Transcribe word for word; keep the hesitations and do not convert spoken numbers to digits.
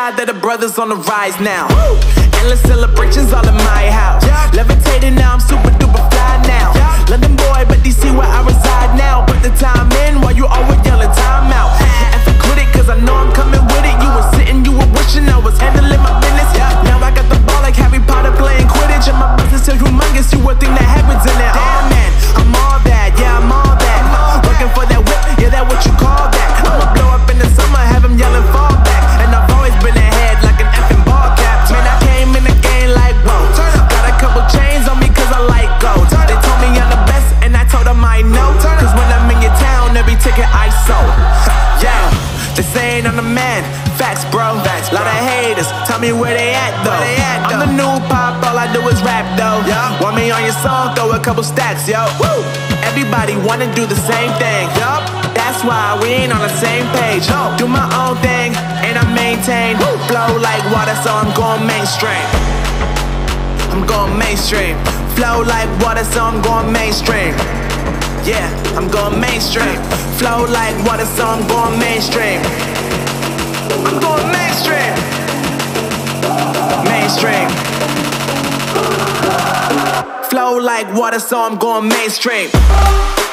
glad that the brothers on the rise now. Woo! Endless celebrations all in my house. Yeah. Levitating now, I'm super duper fly now. Yeah. London boy, but D C where I reside now. Put the time in while you always yelling time out. And for quit it, cause I know I'm coming with it. You were sitting, you were wishing I was handling my business. Yeah. Now I got the ball like Harry Potter playing Quidditch. And my business is humongous, you would think that happens in it. Oh man, I'm all that, yeah, I'm all that. Working for that whip, yeah, that what you call that. I'ma blow up in the summer, have him yelling fall back. And I've always been ahead like an effing ball cap. Man, I came in the game like, whoa. Got a couple chains on me cause I like gold. They told me I'm the best and I told them I know. Cause when I'm in your town, every ticket I sold. Yeah, they saying I'm the man. Facts, bro. Facts, bro. Lot of haters, tell me where they at though. They at, I'm though. The new pop, all I do is rap though. Yeah. Want me on your song, throw a couple stacks, yo. Woo. Everybody wanna do the same thing. Yup. That's why we ain't on the same page. No. Do my own thing, and I maintain. Woo. Flow like water, so I'm going mainstream. I'm going mainstream. Flow like water, so I'm going mainstream. Yeah, I'm going mainstream. Flow like water, so I'm going mainstream. I'm going mainstream. Mainstream. Flow like water, so I'm going mainstream.